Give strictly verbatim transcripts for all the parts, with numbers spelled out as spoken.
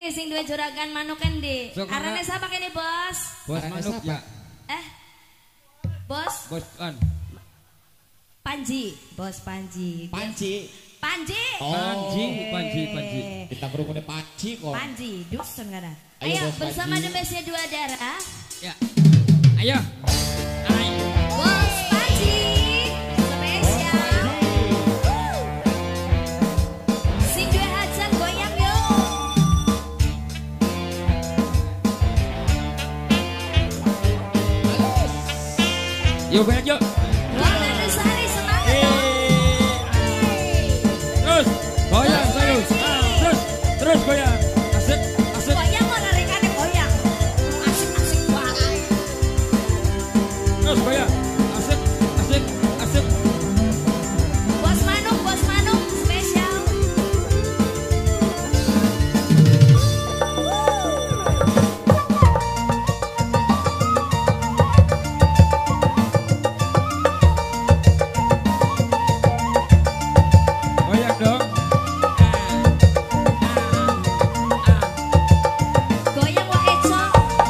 Sing duwe juragan manuk endi? So, Arane sapa kene, Bos? Bos manuk ya. Eh. Bos? Bos an. Panji, Bos Panji. Panji. Panji. Oh. Panji, Panji, Panji. Kita berumurnya Panji kok. Panji, dusun kada. Ayo, Ayo Bos bersama Panji. The Bestnya Dua Darah. Ya. Ayo. Ayo. Bos Panji. Spesial. Sing duwe hajat goyang yo. Yuk goyang yuk. Roland Desari semangat dong. Terus goyang terus. Ah, terus terus goyang. Asik asik. Goyang mau narikane goyang. Asik-asik banget. Terus goyang. Asik asik asik. Bos Manuk, Bos Manuk spesial. Goyang dong. Goyang wa eco.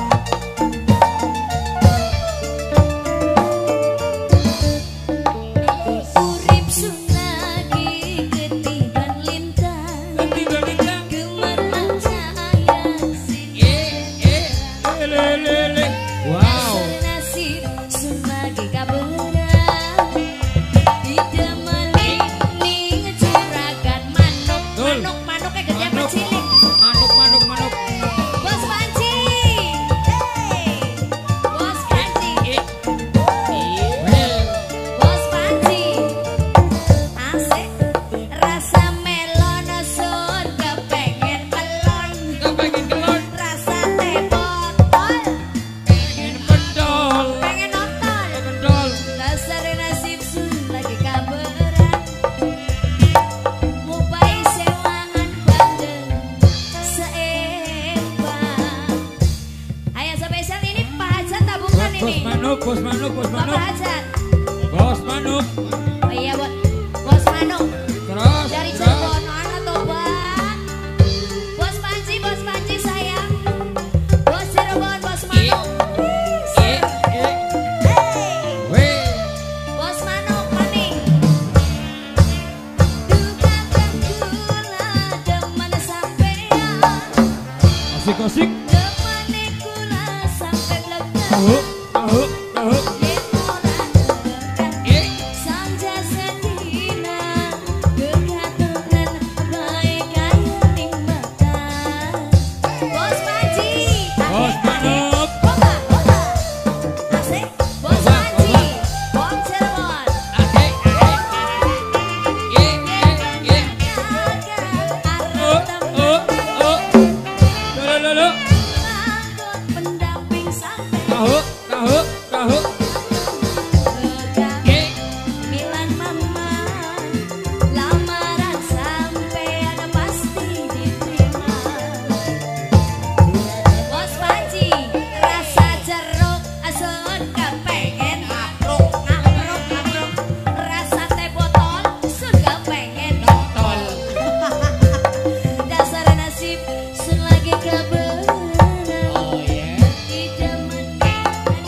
Urip sun lagi ketiban lintang. Tinggal bintang. Gemerlap cahaya sinar. Eh eh. Le le le. Wow. Nasib sun lagi kaberan. Didemeni ning juragan manuk. Betul. Manuk manuknya gede apa Manuk. cilik? Manuk manuk manuk. Bos Panji. Hey. Bos Panji. Well. Bos Panji. Asik. Rasa melon sun kepengen melon. Kepengen kelon. Rasa teh botol. Pengen pendol. Pengen nonton. Pendol. Dasar nasib sun lagi kaberan. Mupai sewaan bandeng seempang. Ayo spesial ini Pak Hajat tak bukan Bos ini? manuk, bos manuk, bos Bapak manuk. Hajat. Bos manuk. Oh iya buat Bos Manuk Terus. dari terus. Cirebon mana tuh Bang? Bos Panji, Bos Panji sayang. Bos Cirebon, Bos Manuk. Eh eh. Hey. Weh. Bos Manuk maning. Duka kula demen sampean. Asik asik. Demene kula sampe bleget. Tahu, tahu, tahu. Yen ora ngerti. Eh. Sanja sedina kegatungan baik kaya ning mata. Bos Panji. Bos Manuk. Boga, boga. Asik. Bos Boga, Panji. Bom Cirebon. Eh eh eh. Oh oh oh. Lo lo lo. Pendamping sampai Tahu, tahu, tahu. Eh. Milan mama lamaran sampean pasti diterima. Bos Panji rasa jeruk asun kepengen ngapruk ngapruk ngapruk rasa teh botol sun kepengen nonton. Dasar nasib sun lagi kebenaran. Oh ya. Idaman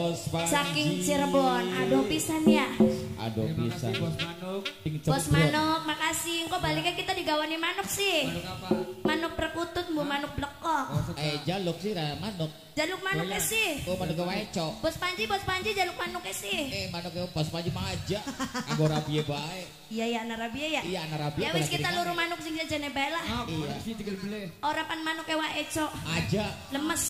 Bos Panji. saking Cirebon. Aduh pisan ya. Aduh bisa. Bos Manuk. Bos Manuk, makasih. Kok baliknya kita digawani manuk sih? Manuk apa? Manuk perkutut, bu manuk blekok. Eh jaluk sih nah, manuk. Jaluk manuknya sih. Oh manuk weco. Bos Panji, Bos Panji jaluk manuknya sih. Eh manuk Bos Panji mah aja. Anggo rabie bae. Iya ya, narabia ya. Iya anak rabie. Ya wis kita luru manuk sing jajane bae lah. Ah, iya. Si tinggal beli. Ora pan manuknya wae eco. Aja. Lemes.